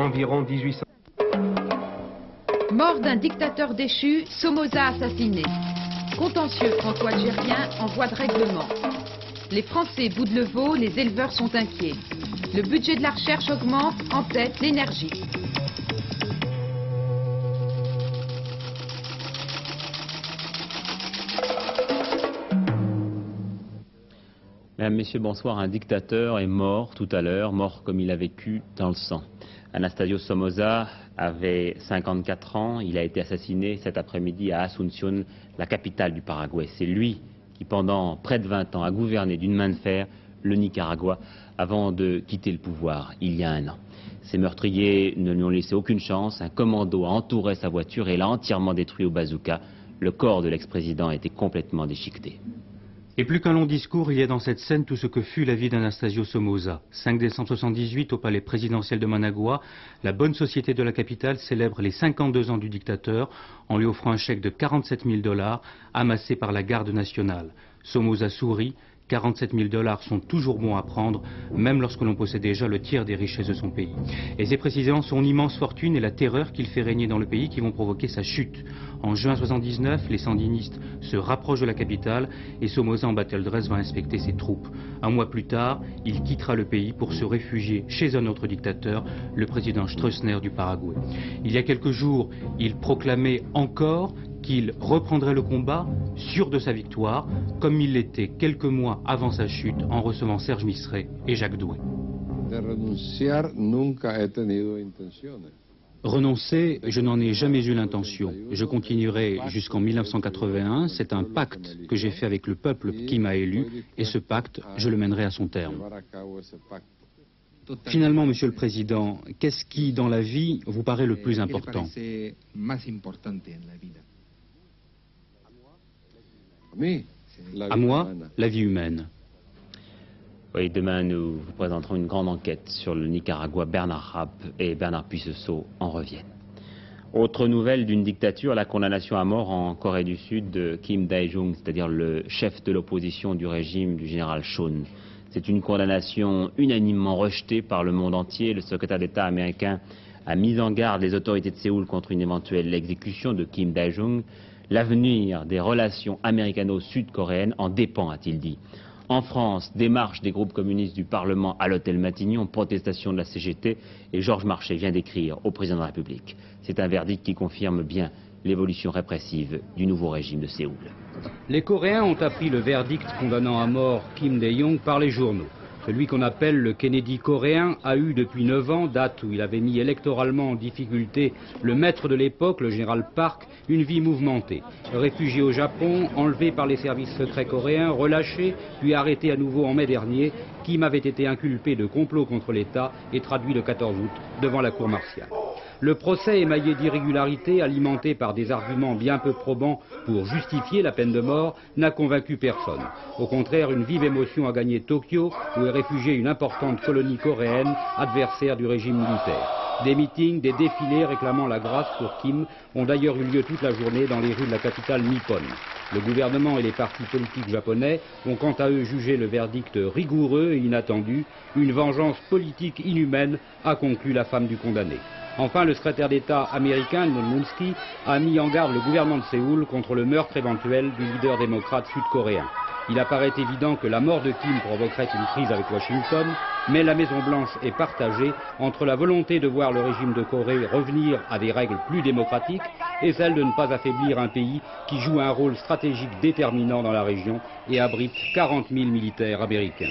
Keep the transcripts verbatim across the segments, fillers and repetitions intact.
environ mille huit cents. Mort d'un dictateur déchu, Somoza assassiné. Contentieux franco-algérien en voie de règlement. Les Français boudent le veau, les éleveurs sont inquiets. Le budget de la recherche augmente, en tête l'énergie. Mesdames, Messieurs, bonsoir. Un dictateur est mort tout à l'heure, mort comme il a vécu dans le sang. Anastasio Somoza avait cinquante-quatre ans. Il a été assassiné cet après-midi à Asunción, la capitale du Paraguay. C'est lui qui, pendant près de vingt ans, a gouverné d'une main de fer le Nicaragua avant de quitter le pouvoir il y a un an. Ces meurtriers ne lui ont laissé aucune chance. Un commando a entouré sa voiture et l'a entièrement détruit au bazooka. Le corps de l'ex-président a été complètement déchiqueté. Et plus qu'un long discours, il y a dans cette scène tout ce que fut la vie d'Anastasio Somoza. cinq décembre soixante-dix-huit, au palais présidentiel de Managua, la bonne société de la capitale célèbre les cinquante-deux ans du dictateur en lui offrant un chèque de quarante-sept mille dollars amassé par la garde nationale. Somoza sourit. quarante-sept mille dollars sont toujours bons à prendre, même lorsque l'on possède déjà le tiers des richesses de son pays. Et c'est précisément son immense fortune et la terreur qu'il fait régner dans le pays qui vont provoquer sa chute. En juin soixante-dix-neuf, les sandinistes se rapprochent de la capitale et Somoza en Battledress va inspecter ses troupes. Un mois plus tard, il quittera le pays pour se réfugier chez un autre dictateur, le président Stroessner du Paraguay. Il y a quelques jours, il proclamait encore qu'il reprendrait le combat, sûr de sa victoire, comme il l'était quelques mois avant sa chute en recevant Serge Misré et Jacques Douai. Renoncer, je n'en ai jamais eu l'intention. Je continuerai jusqu'en mille neuf cent quatre-vingt-un. C'est un pacte que j'ai fait avec le peuple qui m'a élu, et ce pacte, je le mènerai à son terme. Finalement, Monsieur le Président, qu'est-ce qui, dans la vie, vous paraît le plus important ? À moi, la vie humaine. Oui, demain, nous vous présenterons une grande enquête sur le Nicaragua. Bernard Rapp et Bernard Puiseaux en reviennent. Autre nouvelle d'une dictature, la condamnation à mort en Corée du Sud de Kim Dae-jung, c'est-à-dire le chef de l'opposition du régime du général Chon. C'est une condamnation unanimement rejetée par le monde entier. Le secrétaire d'État américain a mis en garde les autorités de Séoul contre une éventuelle exécution de Kim Dae-jung. L'avenir des relations américano-sud-coréennes en dépend, a-t-il dit. En France, démarche des groupes communistes du Parlement à l'hôtel Matignon, protestation de la C G T, et Georges Marchais vient d'écrire au président de la République. C'est un verdict qui confirme bien l'évolution répressive du nouveau régime de Séoul. Les Coréens ont appris le verdict condamnant à mort Kim Dae-jung par les journaux. Celui qu'on appelle le Kennedy coréen a eu depuis neuf ans, date où il avait mis électoralement en difficulté le maître de l'époque, le général Park, une vie mouvementée. Réfugié au Japon, enlevé par les services secrets coréens, relâché, puis arrêté à nouveau en mai dernier, Kim avait été inculpé de complot contre l'État et traduit le quatorze août devant la cour martiale. Le procès émaillé d'irrégularités, alimenté par des arguments bien peu probants pour justifier la peine de mort, n'a convaincu personne. Au contraire, une vive émotion a gagné Tokyo, où est réfugiée une importante colonie coréenne, adversaire du régime militaire. Des meetings, des défilés réclamant la grâce pour Kim ont d'ailleurs eu lieu toute la journée dans les rues de la capitale nippone. Le gouvernement et les partis politiques japonais ont quant à eux jugé le verdict rigoureux et inattendu. Une vengeance politique inhumaine a conclu la femme du condamné. Enfin, le secrétaire d'État américain, Neil Mulsky, a mis en garde le gouvernement de Séoul contre le meurtre éventuel du leader démocrate sud-coréen. Il apparaît évident que la mort de Kim provoquerait une crise avec Washington, mais la Maison-Blanche est partagée entre la volonté de voir le régime de Corée revenir à des règles plus démocratiques et celle de ne pas affaiblir un pays qui joue un rôle stratégique déterminant dans la région et abrite quarante mille militaires américains.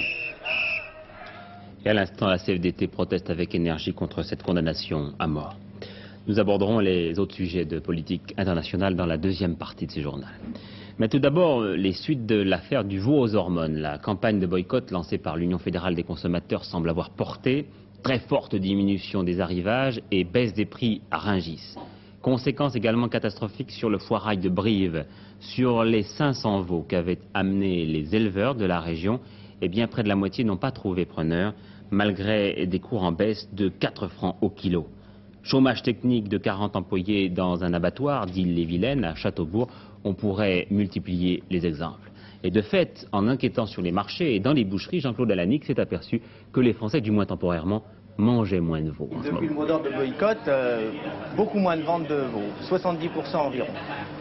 Et à l'instant, la C F D T proteste avec énergie contre cette condamnation à mort. Nous aborderons les autres sujets de politique internationale dans la deuxième partie de ce journal. Mais tout d'abord, les suites de l'affaire du veau aux hormones. La campagne de boycott lancée par l'Union fédérale des consommateurs semble avoir porté. Très forte diminution des arrivages et baisse des prix à Rungis. Conséquences également catastrophiques sur le foirail de Brive. Sur les cinq cents veaux qu'avaient amenés les éleveurs de la région, eh bien près de la moitié n'ont pas trouvé preneur, malgré des cours en baisse de quatre francs au kilo. Chômage technique de quarante employés dans un abattoir d'Ille-les-Vilaine à Châteaubourg, on pourrait multiplier les exemples. Et de fait, en enquêtant sur les marchés et dans les boucheries, Jean-Claude Alanic s'est aperçu que les Français, du moins temporairement, manger moins de veau en ce moment. Depuis le mot d'ordre de boycott, euh, beaucoup moins de ventes de veau, soixante-dix pour cent environ.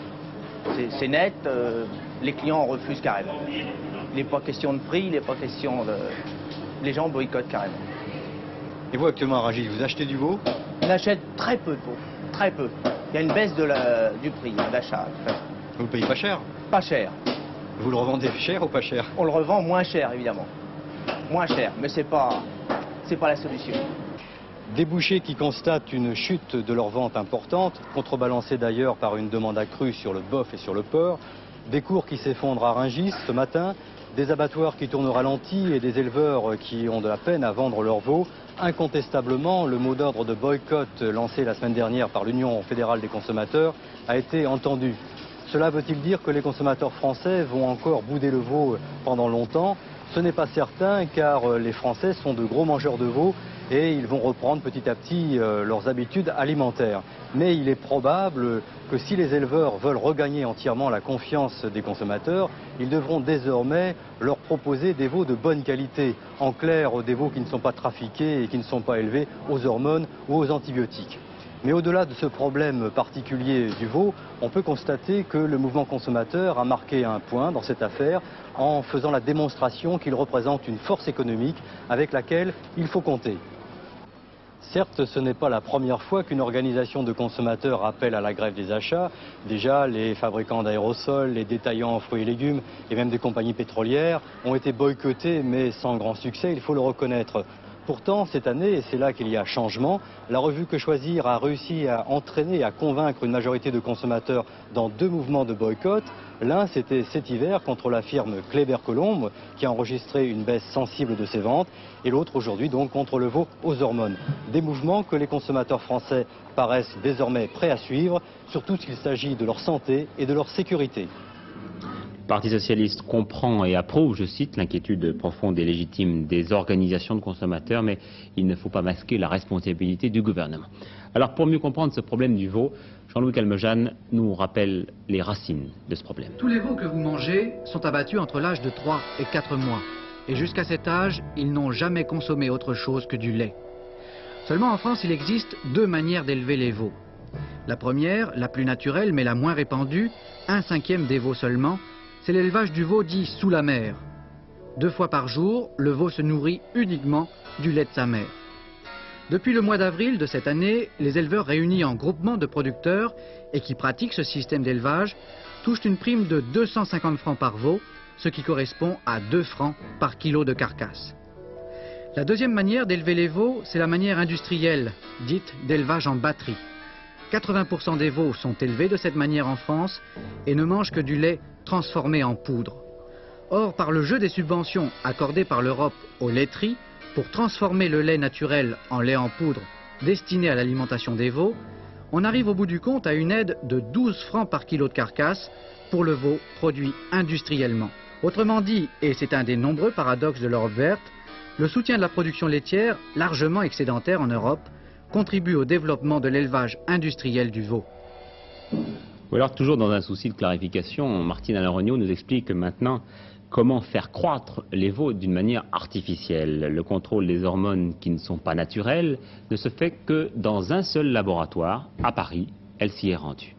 C'est net, euh, les clients en refusent carrément. Il n'est pas question de prix, il n'est pas question de... Les gens boycottent carrément. Et vous actuellement à Rungis, vous achetez du veau? On achète très peu de veau, très peu. Il y a une baisse de la, du prix hein, d'achat. Vous le payez pas cher? Pas cher. Vous le revendez cher ou pas cher? On le revend moins cher évidemment. Moins cher, mais c'est pas, c'est pas la solution. Des bouchers qui constatent une chute de leur vente importante, contrebalancée d'ailleurs par une demande accrue sur le bœuf et sur le porc. Des cours qui s'effondrent à Rungis ce matin, des abattoirs qui tournent au ralenti et des éleveurs qui ont de la peine à vendre leurs veaux. Incontestablement, le mot d'ordre de boycott lancé la semaine dernière par l'Union fédérale des consommateurs a été entendu. Cela veut-il dire que les consommateurs français vont encore bouder le veau pendant longtemps? Ce n'est pas certain car les Français sont de gros mangeurs de veau et ils vont reprendre petit à petit euh, leurs habitudes alimentaires. Mais il est probable que si les éleveurs veulent regagner entièrement la confiance des consommateurs, ils devront désormais leur proposer des veaux de bonne qualité. En clair, des veaux qui ne sont pas trafiqués et qui ne sont pas élevés aux hormones ou aux antibiotiques. Mais au-delà de ce problème particulier du veau, on peut constater que le mouvement consommateur a marqué un point dans cette affaire en faisant la démonstration qu'il représente une force économique avec laquelle il faut compter. Certes, ce n'est pas la première fois qu'une organisation de consommateurs appelle à la grève des achats. Déjà, les fabricants d'aérosols, les détaillants en fruits et légumes et même des compagnies pétrolières ont été boycottés, mais sans grand succès, il faut le reconnaître. Pourtant, cette année, et c'est là qu'il y a changement, la revue Que Choisir a réussi à entraîner et à convaincre une majorité de consommateurs dans deux mouvements de boycott. L'un, c'était cet hiver contre la firme Kléber-Colombe, qui a enregistré une baisse sensible de ses ventes, et l'autre aujourd'hui donc contre le veau aux hormones. Des mouvements que les consommateurs français paraissent désormais prêts à suivre, surtout s'il s'agit de leur santé et de leur sécurité. Le Parti socialiste comprend et approuve, je cite, l'inquiétude profonde et légitime des organisations de consommateurs, mais il ne faut pas masquer la responsabilité du gouvernement. Alors pour mieux comprendre ce problème du veau, Jean-Louis Calmejane nous rappelle les racines de ce problème. Tous les veaux que vous mangez sont abattus entre l'âge de trois et quatre mois. Et jusqu'à cet âge, ils n'ont jamais consommé autre chose que du lait. Seulement en France, il existe deux manières d'élever les veaux. La première, la plus naturelle mais la moins répandue, un cinquième des veaux seulement, c'est l'élevage du veau dit sous la mer. Deux fois par jour, le veau se nourrit uniquement du lait de sa mère. Depuis le mois d'avril de cette année, les éleveurs réunis en groupement de producteurs et qui pratiquent ce système d'élevage touchent une prime de deux cent cinquante francs par veau, ce qui correspond à deux francs par kilo de carcasse. La deuxième manière d'élever les veaux, c'est la manière industrielle, dite d'élevage en batterie. quatre-vingts pour cent des veaux sont élevés de cette manière en France et ne mangent que du lait transformé en poudre. Or, par le jeu des subventions accordées par l'Europe aux laiteries pour transformer le lait naturel en lait en poudre destiné à l'alimentation des veaux, on arrive au bout du compte à une aide de douze francs par kilo de carcasse pour le veau produit industriellement. Autrement dit, et c'est un des nombreux paradoxes de l'Europe verte, le soutien de la production laitière, largement excédentaire en Europe, contribue au développement de l'élevage industriel du veau. Ou alors, toujours dans un souci de clarification, Martine Alain-Regnault nous explique maintenant comment faire croître les veaux d'une manière artificielle. Le contrôle des hormones qui ne sont pas naturelles ne se fait que dans un seul laboratoire, à Paris. Elle s'y est rendue.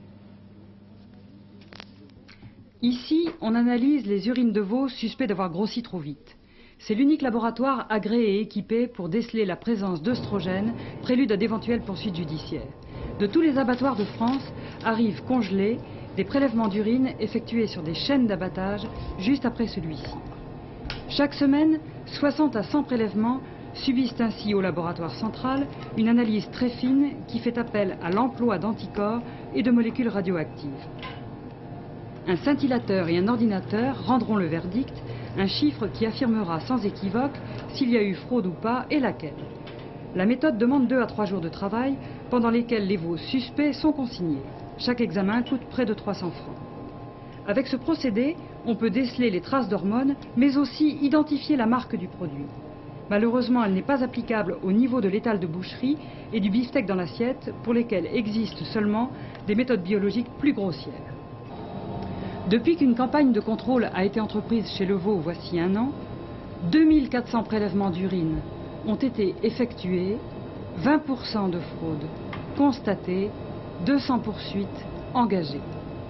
Ici, on analyse les urines de veaux suspects d'avoir grossi trop vite. C'est l'unique laboratoire agréé et équipé pour déceler la présence d'œstrogènes, prélude à d'éventuelles poursuites judiciaires. De tous les abattoirs de France arrivent congelés des prélèvements d'urine effectués sur des chaînes d'abattage juste après celui-ci. Chaque semaine, soixante à cent prélèvements subissent ainsi au laboratoire central une analyse très fine qui fait appel à l'emploi d'anticorps et de molécules radioactives. Un scintillateur et un ordinateur rendront le verdict, un chiffre qui affirmera sans équivoque s'il y a eu fraude ou pas et laquelle. La méthode demande deux à trois jours de travail pendant lesquels les veaux suspects sont consignés. Chaque examen coûte près de trois cents francs. Avec ce procédé, on peut déceler les traces d'hormones, mais aussi identifier la marque du produit. Malheureusement, elle n'est pas applicable au niveau de l'étal de boucherie et du beefsteak dans l'assiette, pour lesquels existent seulement des méthodes biologiques plus grossières. Depuis qu'une campagne de contrôle a été entreprise chez le veau voici un an, deux mille quatre cents prélèvements d'urine, ont été effectuées, vingt pour cent de fraude constatée, deux cents poursuites engagées.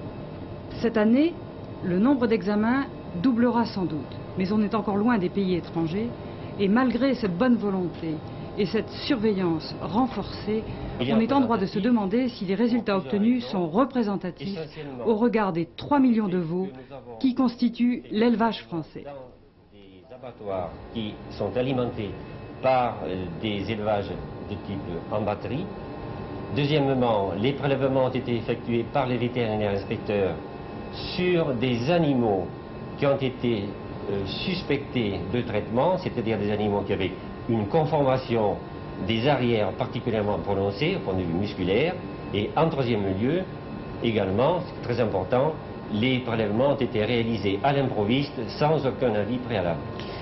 Cette année, le nombre d'examens doublera sans doute, mais on est encore loin des pays étrangers et malgré cette bonne volonté et cette surveillance renforcée, on est en droit de se demander si les résultats obtenus sont représentatifs au regard des trois millions de veaux qui constituent l'élevage français. Des abattoirs qui sont alimentés par des élevages de type en batterie. Deuxièmement, les prélèvements ont été effectués par les vétérinaires inspecteurs sur des animaux qui ont été euh, suspectés de traitement, c'est-à-dire des animaux qui avaient une conformation des arrières particulièrement prononcée au point de vue musculaire. Et en troisième lieu, également, c'est très important, les prélèvements ont été réalisés à l'improviste sans aucun avis préalable.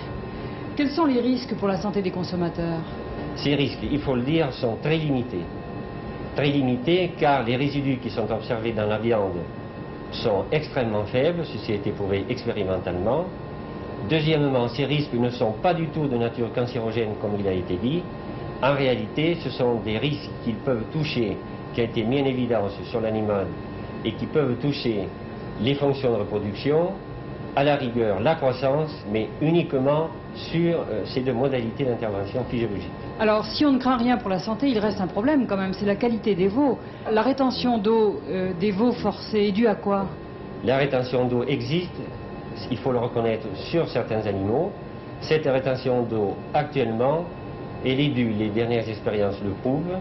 Quels sont les risques pour la santé des consommateurs? Ces risques, il faut le dire, sont très limités. Très limités car les résidus qui sont observés dans la viande sont extrêmement faibles, ceci a été prouvé expérimentalement. Deuxièmement, ces risques ne sont pas du tout de nature cancérogène comme il a été dit. En réalité, ce sont des risques qui peuvent toucher, qui ont été mis en évidence sur l'animal et qui peuvent toucher les fonctions de reproduction, à la rigueur la croissance, mais uniquement sur euh, ces deux modalités d'intervention physiologique. Alors, si on ne craint rien pour la santé, il reste un problème quand même, c'est la qualité des veaux. La rétention d'eau euh, des veaux forcés est due à quoi? La rétention d'eau existe, il faut le reconnaître, sur certains animaux. Cette rétention d'eau, actuellement, elle est due, les dernières expériences le prouvent,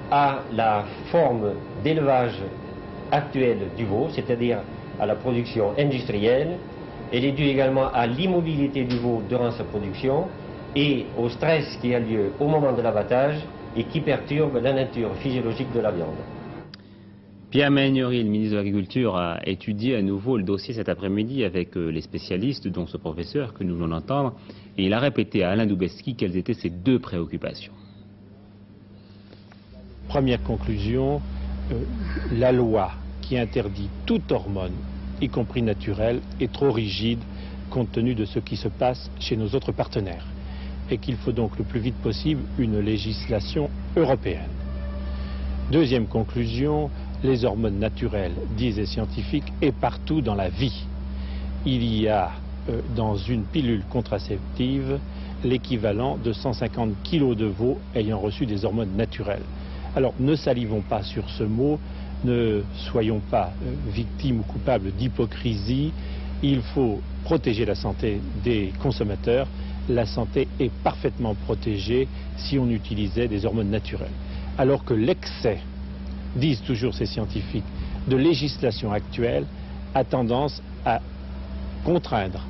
à la forme d'élevage actuelle du veau, c'est-à-dire à la production industrielle. Elle est due également à l'immobilité du veau durant sa production et au stress qui a lieu au moment de l'abattage et qui perturbe la nature physiologique de la viande. Pierre Méhaignerie, le ministre de l'Agriculture, a étudié à nouveau le dossier cet après-midi avec les spécialistes, dont ce professeur que nous venons d'entendre, et il a répété à Alain Doubesky quelles étaient ses deux préoccupations. Première conclusion, euh, la loi qui interdit toute hormone, y compris naturelle, est trop rigide compte tenu de ce qui se passe chez nos autres partenaires et qu'il faut donc le plus vite possible une législation européenne. Deuxième conclusion, les hormones naturelles, disent les scientifiques, et partout dans la vie. Il y a euh, dans une pilule contraceptive l'équivalent de cent cinquante kilos de veau ayant reçu des hormones naturelles. Alors ne salivons pas sur ce mot, ne soyons pas euh, victimes ou coupables d'hypocrisie. Il faut protéger la santé des consommateurs. La santé est parfaitement protégée si on utilisait des hormones naturelles. Alors que l'excès, disent toujours ces scientifiques, de législation actuelle a tendance à contraindre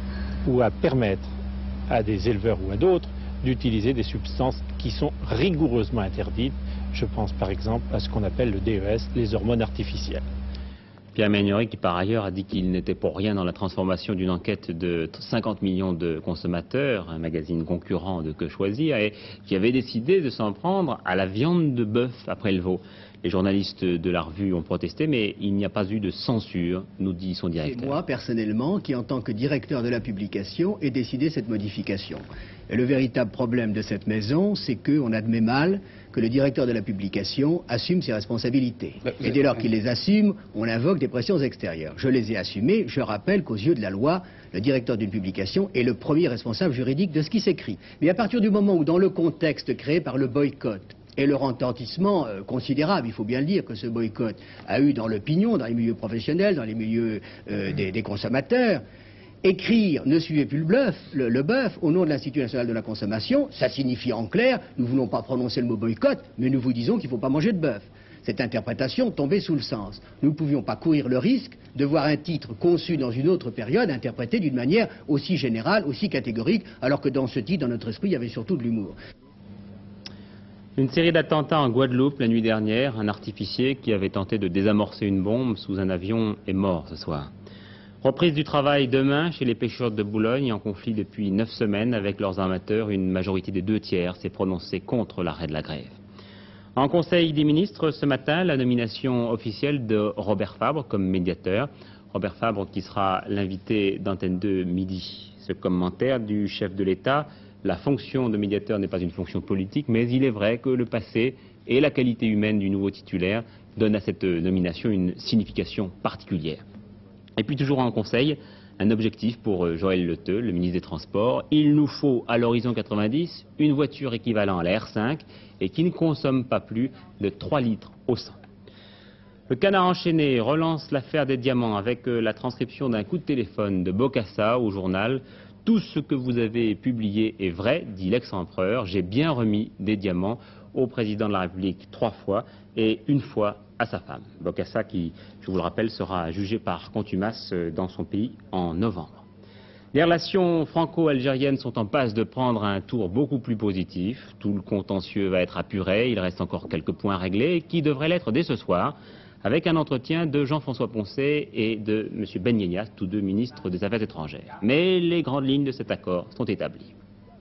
ou à permettre à des éleveurs ou à d'autres d'utiliser des substances qui sont rigoureusement interdites. Je pense par exemple à ce qu'on appelle le D E S, les hormones artificielles. Pierre Méhaignerie, qui par ailleurs a dit qu'il n'était pour rien dans la transformation d'une enquête de cinquante millions de consommateurs, un magazine concurrent de Que Choisir, et qui avait décidé de s'en prendre à la viande de bœuf après le veau. Les journalistes de la revue ont protesté, mais il n'y a pas eu de censure, nous dit son directeur. C'est moi, personnellement, qui, en tant que directeur de la publication, ai décidé cette modification. Et le véritable problème de cette maison, c'est qu'on admet mal que le directeur de la publication assume ses responsabilités. Et dès lors qu'il les assume, on invoque des pressions extérieures. Je les ai assumées. Je rappelle qu'aux yeux de la loi, le directeur d'une publication est le premier responsable juridique de ce qui s'écrit. Mais à partir du moment où, dans le contexte créé par le boycott, et le retentissement euh, considérable, il faut bien le dire, que ce boycott a eu dans l'opinion, dans les milieux professionnels, dans les milieux euh, des, des consommateurs, écrire « ne suivez plus le bluff, le, le bœuf » au nom de l'Institut national de la consommation, ça signifie en clair, nous ne voulons pas prononcer le mot boycott, mais nous vous disons qu'il ne faut pas manger de bœuf. Cette interprétation tombait sous le sens. Nous ne pouvions pas courir le risque de voir un titre conçu dans une autre période interprété d'une manière aussi générale, aussi catégorique, alors que dans ce titre, dans notre esprit, il y avait surtout de l'humour. Une série d'attentats en Guadeloupe la nuit dernière. Un artificier qui avait tenté de désamorcer une bombe sous un avion est mort ce soir. Reprise du travail demain chez les pêcheurs de Boulogne, en conflit depuis neuf semaines avec leurs armateurs. Une majorité des deux tiers s'est prononcée contre l'arrêt de la grève. En Conseil des ministres ce matin, la nomination officielle de Robert Fabre comme médiateur. Robert Fabre qui sera l'invité d'Antenne deux midi. Ce commentaire du chef de l'État La fonction de médiateur n'est pas une fonction politique, mais il est vrai que le passé et la qualité humaine du nouveau titulaire donnent à cette nomination une signification particulière. Et puis toujours en Conseil, un objectif pour Joël Le Theux, le ministre des Transports. Il nous faut à l'horizon quatre-vingt-dix une voiture équivalente à la R cinq et qui ne consomme pas plus de trois litres au cent. Le Canard enchaîné relance l'affaire des diamants avec la transcription d'un coup de téléphone de Bokassa au journal. Tout ce que vous avez publié est vrai, dit l'ex-empereur. J'ai bien remis des diamants au président de la République trois fois et une fois à sa femme. Bokassa qui, je vous le rappelle, sera jugé par contumace dans son pays en novembre. Les relations franco-algériennes sont en passe de prendre un tour beaucoup plus positif. Tout le contentieux va être apuré, il reste encore quelques points réglés qui devraient l'être dès ce soir, avec un entretien de Jean-François Poncet et de M. Ben Yenya, tous deux ministres des Affaires étrangères. Mais les grandes lignes de cet accord sont établies.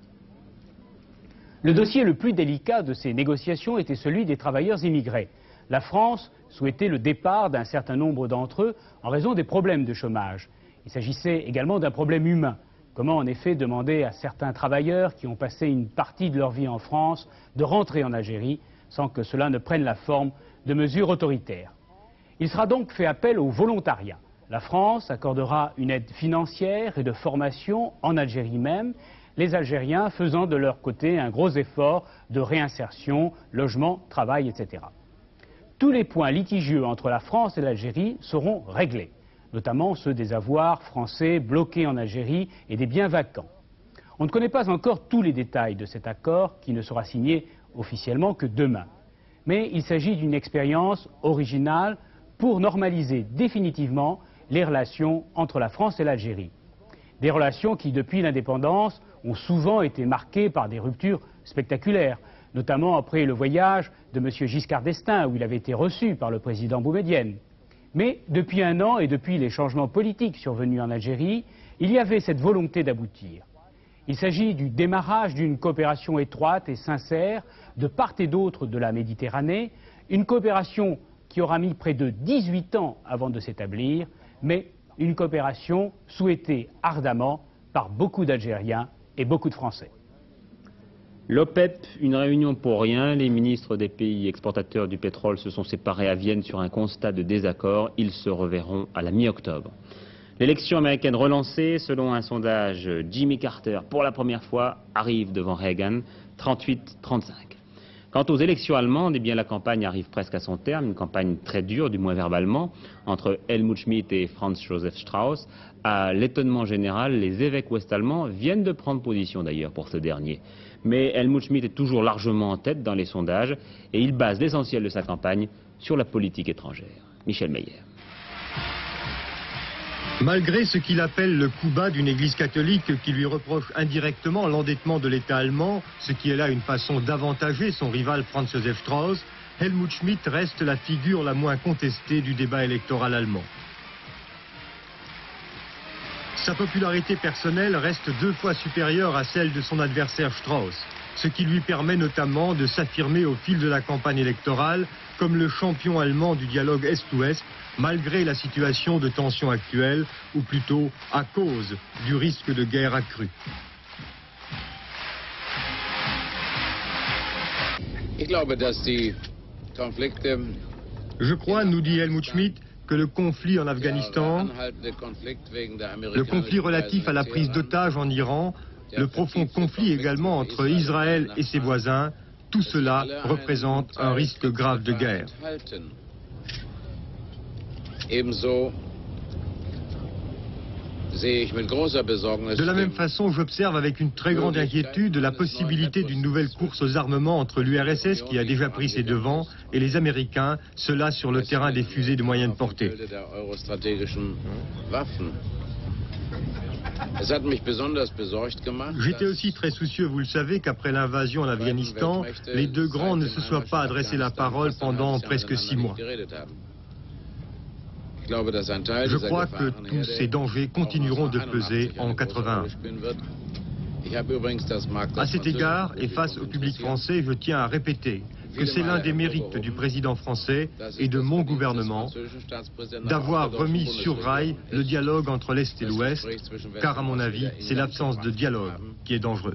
Le dossier le plus délicat de ces négociations était celui des travailleurs immigrés. La France souhaitait le départ d'un certain nombre d'entre eux en raison des problèmes de chômage. Il s'agissait également d'un problème humain. Comment en effet demander à certains travailleurs qui ont passé une partie de leur vie en France de rentrer en Algérie sans que cela ne prenne la forme de mesures autoritaires? Il sera donc fait appel au volontariat. La France accordera une aide financière et de formation en Algérie même, les Algériens faisant de leur côté un gros effort de réinsertion, logement, travail, et cetera. Tous les points litigieux entre la France et l'Algérie seront réglés, notamment ceux des avoirs français bloqués en Algérie et des biens vacants. On ne connaît pas encore tous les détails de cet accord qui ne sera signé officiellement que demain. Mais il s'agit d'une expérience originale pour normaliser définitivement les relations entre la France et l'Algérie. Des relations qui, depuis l'indépendance, ont souvent été marquées par des ruptures spectaculaires, notamment après le voyage de M. Giscard d'Estaing, où il avait été reçu par le président Boumedienne. Mais depuis un an et depuis les changements politiques survenus en Algérie, il y avait cette volonté d'aboutir. Il s'agit du démarrage d'une coopération étroite et sincère de part et d'autre de la Méditerranée, une coopération qui aura mis près de dix-huit ans avant de s'établir, mais une coopération souhaitée ardemment par beaucoup d'Algériens et beaucoup de Français. L'OPEP, une réunion pour rien. Les ministres des pays exportateurs du pétrole se sont séparés à Vienne sur un constat de désaccord. Ils se reverront à la mi-octobre. L'élection américaine relancée, selon un sondage, Jimmy Carter, pour la première fois, arrive devant Reagan, trente-huit à trente-cinq. Quant aux élections allemandes, eh bien, la campagne arrive presque à son terme, une campagne très dure, du moins verbalement, entre Helmut Schmidt et Franz Josef Strauß. À l'étonnement général, les évêques ouest-allemands viennent de prendre position d'ailleurs pour ce dernier. Mais Helmut Schmidt est toujours largement en tête dans les sondages et il base l'essentiel de sa campagne sur la politique étrangère. Michel Meyer. Malgré ce qu'il appelle le coup bas d'une église catholique qui lui reproche indirectement l'endettement de l'État allemand, ce qui est là une façon d'avantager son rival Franz Josef Strauß, Helmut Schmidt reste la figure la moins contestée du débat électoral allemand. Sa popularité personnelle reste deux fois supérieure à celle de son adversaire Strauß, ce qui lui permet notamment de s'affirmer au fil de la campagne électorale comme le champion allemand du dialogue Est-Ouest, malgré la situation de tension actuelle, ou plutôt à cause du risque de guerre accru. Je crois, nous dit Helmut Schmidt, que le conflit en Afghanistan, le conflit relatif à la prise d'otages en Iran, le profond conflit également entre Israël et ses voisins, tout cela représente un risque grave de guerre. De la même façon, j'observe avec une très grande inquiétude la possibilité d'une nouvelle course aux armements entre l'U R S S qui a déjà pris ses devants et les Américains, cela sur le terrain des fusées de moyenne portée. J'étais aussi très soucieux, vous le savez, qu'après l'invasion en Afghanistan, les deux grands ne se soient pas adressé la parole pendant presque six mois. Je crois que tous ces dangers continueront de peser en quatre-vingt-un. À cet égard, et face au public français, je tiens à répéter que c'est l'un des mérites du président français et de mon gouvernement d'avoir remis sur rail le dialogue entre l'Est et l'Ouest, car à mon avis, c'est l'absence de dialogue qui est dangereuse.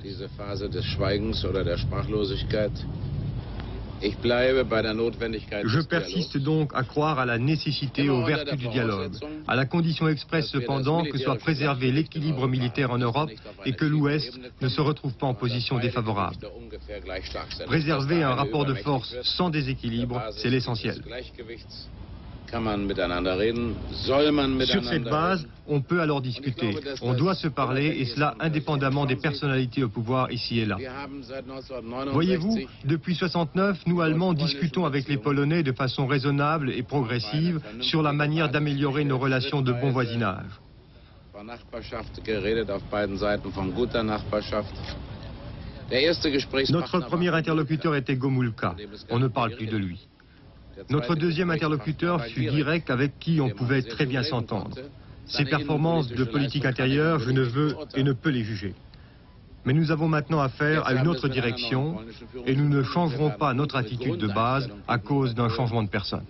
Je persiste donc à croire à la nécessité, aux vertus du dialogue, à la condition expresse cependant que soit préservé l'équilibre militaire en Europe et que l'Ouest ne se retrouve pas en position défavorable. Préserver un rapport de force sans déséquilibre, c'est l'essentiel. Sur cette base, on peut alors discuter. On doit se parler, et cela indépendamment des personnalités au pouvoir ici et là. Voyez-vous, depuis soixante-neuf, nous Allemands discutons avec les Polonais de façon raisonnable et progressive sur la manière d'améliorer nos relations de bon voisinage. Notre premier interlocuteur était Gomulka. On ne parle plus de lui. Notre deuxième interlocuteur fut Gierek, avec qui on pouvait très bien s'entendre. Ses performances de politique intérieure, je ne veux et ne peux les juger. Mais nous avons maintenant affaire à une autre direction et nous ne changerons pas notre attitude de base à cause d'un changement de personne.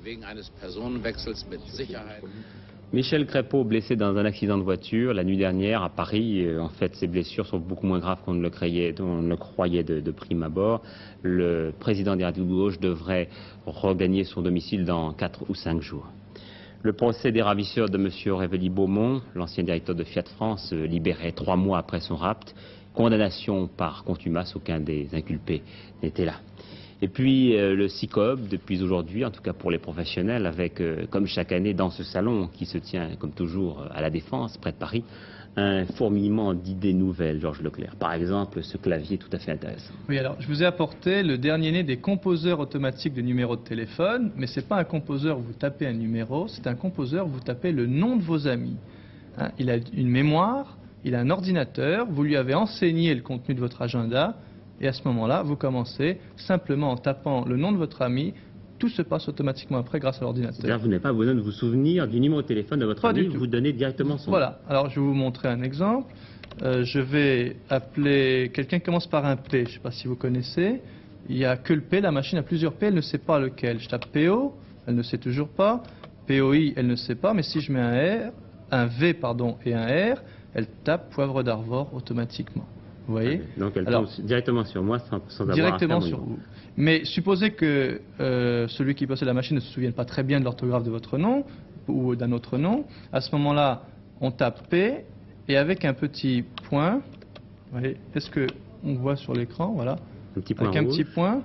Michel Crépeau, blessé dans un accident de voiture la nuit dernière à Paris. En fait, ses blessures sont beaucoup moins graves qu'on ne le, croyait, on ne le croyait de, de prime abord. Le président des Radicaux de gauche devrait regagner son domicile dans quatre ou cinq jours. Le procès des ravisseurs de M. Aurélie Beaumont, l'ancien directeur de Fiat France, libéré trois mois après son rapt. Condamnation par contumace, aucun des inculpés n'était là. Et puis euh, le C I C O B, depuis aujourd'hui, en tout cas pour les professionnels, avec, euh, comme chaque année dans ce salon qui se tient, comme toujours, à la Défense, près de Paris, un fourmillement d'idées nouvelles, Georges Leclerc. Par exemple, ce clavier tout à fait intéressant. Oui, alors je vous ai apporté le dernier né des composeurs automatiques de numéros de téléphone, mais ce n'est pas un composeur où vous tapez un numéro, c'est un composeur où vous tapez le nom de vos amis. Hein, il a une mémoire, il a un ordinateur, vous lui avez enseigné le contenu de votre agenda, et à ce moment-là, vous commencez simplement en tapant le nom de votre ami. Tout se passe automatiquement après grâce à l'ordinateur. C'est-à-dire que vous n'avez pas besoin de vous souvenir du numéro de téléphone de votre pas ami, vous donnez directement son nom. Voilà, alors je vais vous montrer un exemple. Euh, je vais appeler quelqu'un qui commence par un P, je ne sais pas si vous connaissez. Il n'y a que le P, la machine a plusieurs P, elle ne sait pas lequel. Je tape P O, elle ne sait toujours pas. P O I, elle ne sait pas, mais si je mets un R, un V pardon, et un R, elle tape poivre d'Arvor automatiquement. Vous voyez? Donc elle Alors, tombe directement sur moi sans, sans avoir directement à faire sur mon nom. vous. Mais supposez que euh, celui qui possède la machine ne se souvienne pas très bien de l'orthographe de votre nom ou d'un autre nom. À ce moment-là, on tape P et avec un petit point, vous voyez, est-ce qu'on voit sur l'écran, voilà, un petit point avec un rouge. petit point.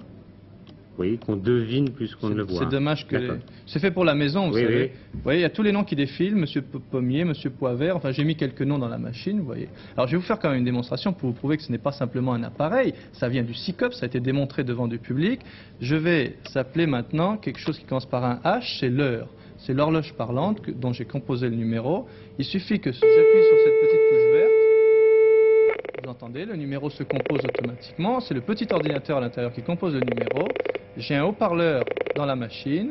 Oui, qu'on devine plus qu'on ne le voit. C'est dommage que... Les... C'est fait pour la maison, vous oui, savez. Oui. Vous voyez, il y a tous les noms qui défilent, Monsieur Pommier, Monsieur Poivert, enfin j'ai mis quelques noms dans la machine, vous voyez. Alors je vais vous faire quand même une démonstration pour vous prouver que ce n'est pas simplement un appareil, ça vient du C I C O P, ça a été démontré devant du public. Je vais s'appeler maintenant quelque chose qui commence par un H, c'est l'heure. C'est l'horloge parlante que, dont j'ai composé le numéro. Il suffit que j'appuie sur cette petite touche verte. Vous entendez, le numéro se compose automatiquement. C'est le petit ordinateur à l'intérieur qui compose le numéro. J'ai un haut-parleur dans la machine.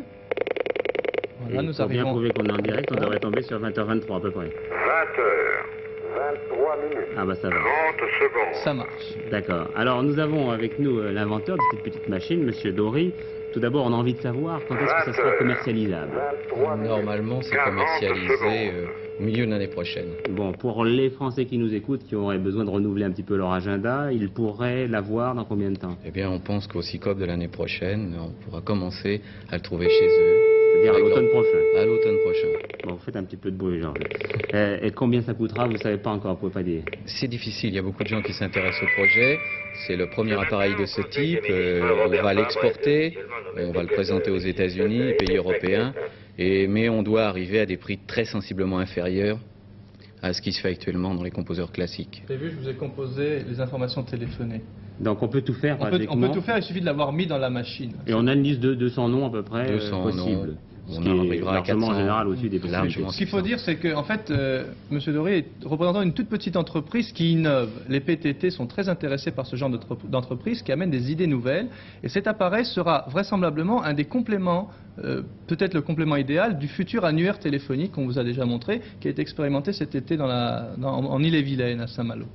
Voilà, et nous pour arrivons... bien prouver qu'on est en direct, on devrait tomber sur vingt heures vingt-trois à peu près. vingt heures vingt-trois minutes. Ah bah ça va. trente secondes. Ça marche. D'accord. Alors nous avons avec nous euh, l'inventeur de cette petite machine, Monsieur Dory. Tout d'abord, on a envie de savoir quand est-ce que ça sera commercialisable. Normalement, c'est commercialisé euh, au milieu de l'année prochaine. Bon, pour les Français qui nous écoutent, qui auraient besoin de renouveler un petit peu leur agenda, ils pourraient l'avoir dans combien de temps? Eh bien, on pense qu'au C I C O P de l'année prochaine, on pourra commencer à le trouver chez eux. C'est-à-dire à l'automne prochain. À l'automne prochain. Bon, vous faites un petit peu de bruit, Georges. euh, et combien ça coûtera, vous ne savez pas encore, vous ne pouvez pas dire? C'est difficile, il y a beaucoup de gens qui s'intéressent au projet. C'est le premier appareil de ce type. Euh, on va l'exporter, on va le présenter aux États-Unis, pays européens. Et, mais on doit arriver à des prix très sensiblement inférieurs à ce qui se fait actuellement dans les composeurs classiques. Vous avez vu, je vous ai composé les informations téléphonées. Donc on peut tout faire on peut, on peut tout faire, il suffit de l'avoir mis dans la machine. Et on a une liste de deux cents noms à peu près deux cents possibles. On ce qui est largement en général au-dessus des possibilités. Ce qu'il faut dire, c'est que en fait, euh, M. Doré est représentant d'une toute petite entreprise qui innove. Les P T T sont très intéressés par ce genre d'entreprise qui amène des idées nouvelles. Et cet appareil sera vraisemblablement un des compléments, euh, peut-être le complément idéal, du futur annuaire téléphonique qu'on vous a déjà montré, qui a été expérimenté cet été dans la, dans, en Ille-et-Vilaine, à Saint-Malo.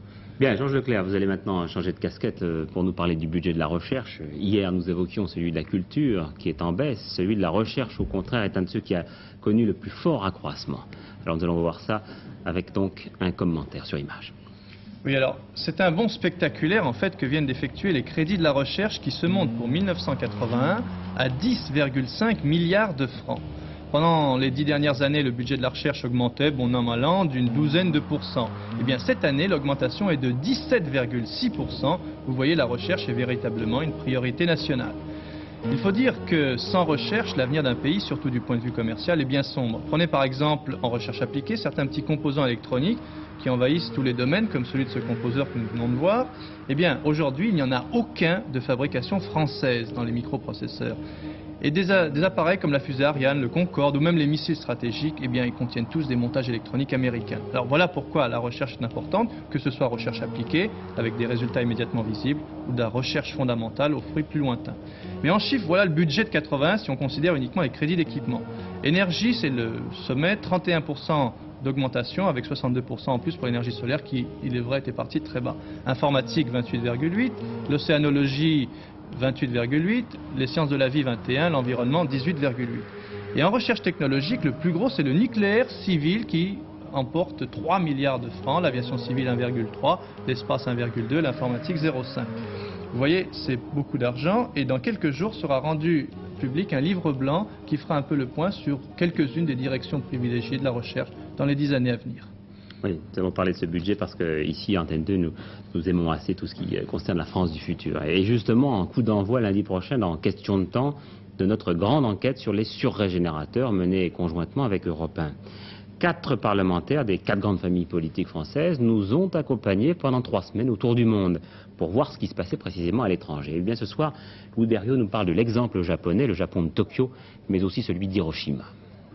Bien, Georges Leclerc, vous allez maintenant changer de casquette pour nous parler du budget de la recherche. Hier, nous évoquions celui de la culture qui est en baisse. Celui de la recherche, au contraire, est un de ceux qui a connu le plus fort accroissement. Alors nous allons voir ça avec donc un commentaire sur Image. Oui, alors, c'est un bond spectaculaire en fait que viennent d'effectuer les crédits de la recherche qui se montent pour mille neuf cent quatre-vingt-un à dix virgule cinq milliards de francs. Pendant les dix dernières années, le budget de la recherche augmentait, bon an mal an, d'une douzaine de pourcents. Eh bien, cette année, l'augmentation est de dix-sept virgule six pour cent. Vous voyez, la recherche est véritablement une priorité nationale. Il faut dire que sans recherche, l'avenir d'un pays, surtout du point de vue commercial, est bien sombre. Prenez par exemple, en recherche appliquée, certains petits composants électroniques qui envahissent tous les domaines, comme celui de ce composeur que nous venons de voir. Eh bien, aujourd'hui, il n'y en a aucun de fabrication française dans les microprocesseurs. Et des, a, des appareils comme la fusée Ariane, le Concorde ou même les missiles stratégiques, eh bien, ils contiennent tous des montages électroniques américains. Alors voilà pourquoi la recherche est importante, que ce soit recherche appliquée, avec des résultats immédiatement visibles, ou de la recherche fondamentale aux fruits plus lointains. Mais en chiffres, voilà le budget de quatre-vingts si on considère uniquement les crédits d'équipement. Énergie, c'est le sommet, trente et un pour cent d'augmentation, avec soixante-deux pour cent en plus pour l'énergie solaire, qui, il est vrai, était partie de très bas. Informatique, vingt-huit virgule huit, l'océanologie, vingt-huit virgule huit, les sciences de la vie vingt et un, l'environnement dix-huit virgule huit. Et en recherche technologique, le plus gros c'est le nucléaire civil qui emporte trois milliards de francs, l'aviation civile un virgule trois, l'espace un virgule deux, l'informatique zéro virgule cinq. Vous voyez, c'est beaucoup d'argent et dans quelques jours sera rendu public un livre blanc qui fera un peu le point sur quelques-unes des directions privilégiées de la recherche dans les dix années à venir. Oui, nous allons parler de ce budget parce qu'ici, Antenne deux, nous, nous aimons assez tout ce qui concerne la France du futur. Et justement, en coup d'envoi lundi prochain, dans Question de temps, de notre grande enquête sur les surrégénérateurs menée conjointement avec Europe un. Quatre parlementaires des quatre grandes familles politiques françaises nous ont accompagnés pendant trois semaines autour du monde pour voir ce qui se passait précisément à l'étranger. Et bien ce soir, Louis Berriot nous parle de l'exemple japonais, le Japon de Tokyo, mais aussi celui d'Hiroshima.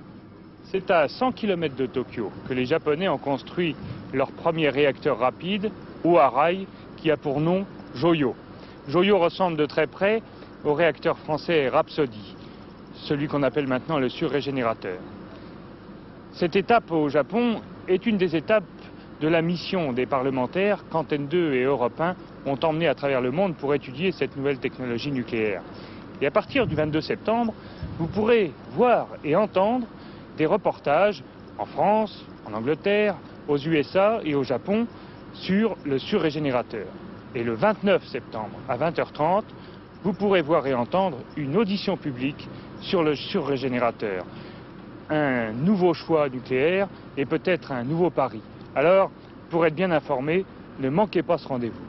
C'est à cent kilomètres de Tokyo que les Japonais ont construit leur premier réacteur rapide, Oharai, qui a pour nom Joyo. Joyo ressemble de très près au réacteur français Rhapsody, celui qu'on appelle maintenant le surrégénérateur. Cette étape au Japon est une des étapes de la mission des parlementaires qu'Antenne deux et Europe un ont emmené à travers le monde pour étudier cette nouvelle technologie nucléaire. Et à partir du vingt-deux septembre, vous pourrez voir et entendre des reportages en France, en Angleterre, aux U S A et au Japon sur le surrégénérateur. Et le vingt-neuf septembre à vingt heures trente, vous pourrez voir et entendre une audition publique sur le surrégénérateur. Un nouveau choix nucléaire et peut-être un nouveau pari. Alors, pour être bien informé, ne manquez pas ce rendez-vous.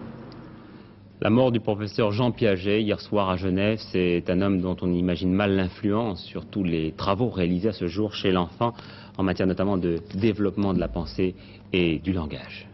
La mort du professeur Jean Piaget hier soir à Genève, c'est un homme dont on imagine mal l'influence sur tous les travaux réalisés à ce jour chez l'enfant, en matière notamment de développement de la pensée et du langage.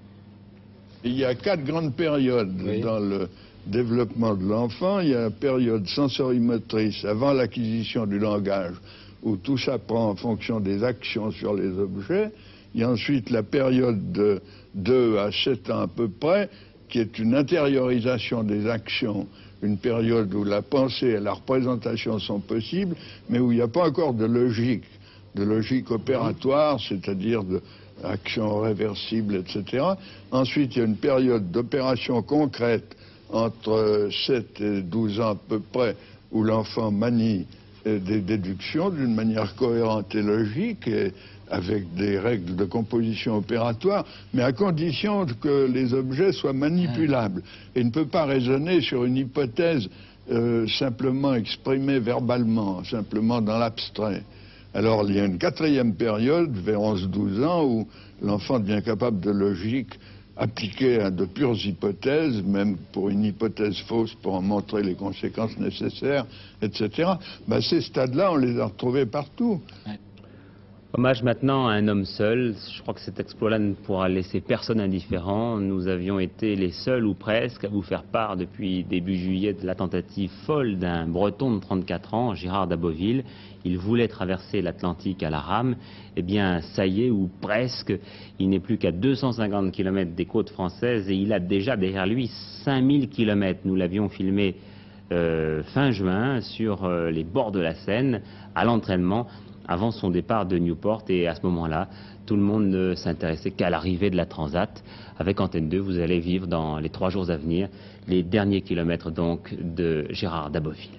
Il y a quatre grandes périodes oui. dans le développement de l'enfant. Il y a la période sensorimotrice avant l'acquisition du langage, où tout s'apprend en fonction des actions sur les objets. Il y a ensuite la période de deux à sept ans à peu près, qui est une intériorisation des actions, une période où la pensée et la représentation sont possibles, mais où il n'y a pas encore de logique, de logique opératoire, c'est-à-dire d'action réversible, et cetera. Ensuite, il y a une période d'opération concrète entre sept et douze ans à peu près, où l'enfant manie des déductions d'une manière cohérente et logique, et avec des règles de composition opératoire, mais à condition que les objets soient manipulables. Et ne peut pas raisonner sur une hypothèse euh, simplement exprimée verbalement, simplement dans l'abstrait. Alors il y a une quatrième période, vers onze douze ans, où l'enfant devient capable de logique appliquée à de pures hypothèses, même pour une hypothèse fausse, pour en montrer les conséquences nécessaires, et cetera. Ben, ces stades-là, on les a retrouvés partout. Ouais. Hommage maintenant à un homme seul. Je crois que cet exploit-là ne pourra laisser personne indifférent. Nous avions été les seuls, ou presque, à vous faire part depuis début juillet de la tentative folle d'un Breton de trente-quatre ans, Gérard d'Aboville. Il voulait traverser l'Atlantique à la rame. Eh bien, ça y est, ou presque. Il n'est plus qu'à deux cent cinquante kilomètres des côtes françaises et il a déjà derrière lui cinq mille kilomètres. Nous l'avions filmé euh, fin juin sur euh, les bords de la Seine à l'entraînement avant son départ de Newport. Et à ce moment-là, tout le monde ne s'intéressait qu'à l'arrivée de la Transat. Avec Antenne deux, vous allez vivre dans les trois jours à venir les derniers kilomètres donc de Gérard d'Aboville.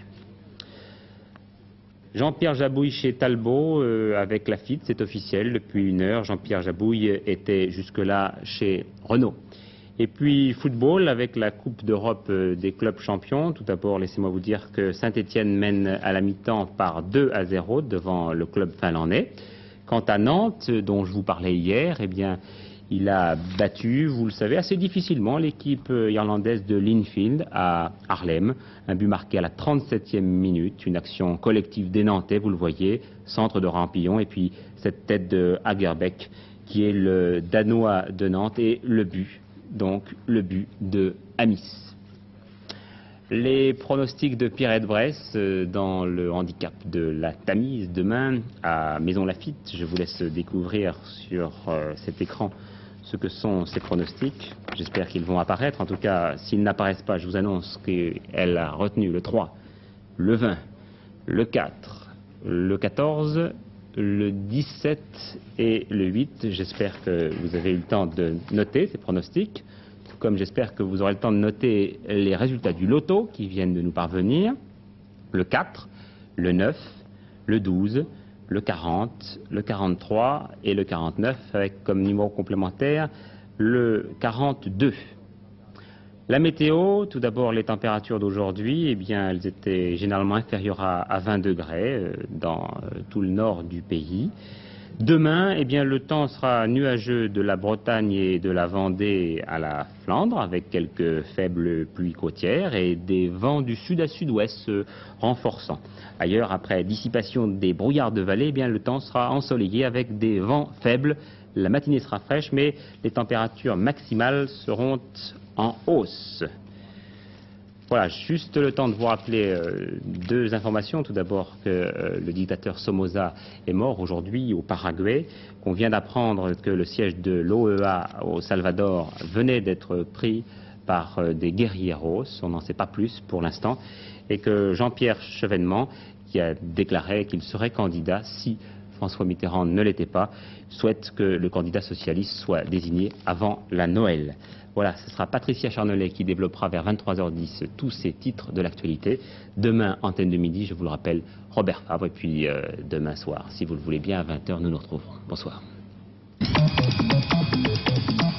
Jean-Pierre Jabouille chez Talbot euh, avec Lafitte, c'est officiel depuis une heure. Jean-Pierre Jabouille était jusque-là chez Renault. Et puis football avec la Coupe d'Europe des clubs champions. Tout d'abord, laissez-moi vous dire que Saint-Étienne mène à la mi-temps par deux à zéro devant le club finlandais. Quant à Nantes, dont je vous parlais hier, eh bien, il a battu, vous le savez, assez difficilement l'équipe irlandaise de Linfield à Haarlem. Un but marqué à la trente-septième minute, une action collective des Nantais, vous le voyez, centre de Rampillon, et puis cette tête de Hagerbeck qui est le Danois de Nantes et le but, donc le but de Amis. Les pronostics de Pierrette Bresse dans le handicap de la Tamise demain à Maison Lafitte. Je vous laisse découvrir sur euh, cet écran ce que sont ces pronostics. J'espère qu'ils vont apparaître. En tout cas, s'ils n'apparaissent pas, je vous annonce qu'elle a retenu le trois, le vingt, le quatre, le quatorze, le dix-sept et le huit. J'espère que vous avez eu le temps de noter ces pronostics, tout comme j'espère que vous aurez le temps de noter les résultats du loto qui viennent de nous parvenir. Le quatre, le neuf, le douze, le quarante, le quarante-trois et le quarante-neuf, avec comme numéro complémentaire le quarante-deux. La météo, tout d'abord les températures d'aujourd'hui, eh bien elles étaient généralement inférieures à, à vingt degrés euh, dans euh, tout le nord du pays. Demain, eh bien le temps sera nuageux de la Bretagne et de la Vendée à la Flandre, avec quelques faibles pluies côtières et des vents du sud à sud-ouest se renforçant. Ailleurs, après dissipation des brouillards de vallée, eh bien le temps sera ensoleillé avec des vents faibles. La matinée sera fraîche, mais les températures maximales seront en hausse. Voilà, juste le temps de vous rappeler euh, deux informations. Tout d'abord que euh, le dictateur Somoza est mort aujourd'hui au Paraguay, qu'on vient d'apprendre que le siège de l'O E A au Salvador venait d'être pris par euh, des guerrilleros, on n'en sait pas plus pour l'instant, et que Jean-Pierre Chevènement, qui a déclaré qu'il serait candidat si François Mitterrand ne l'était pas, souhaite que le candidat socialiste soit désigné avant la Noël. Voilà, ce sera Patricia Charnelet qui développera vers vingt-trois heures dix tous ces titres de l'actualité. Demain, antenne de midi, je vous le rappelle, Robert Fabre. Et puis euh, demain soir, si vous le voulez bien, à vingt heures, nous nous retrouverons. Bonsoir.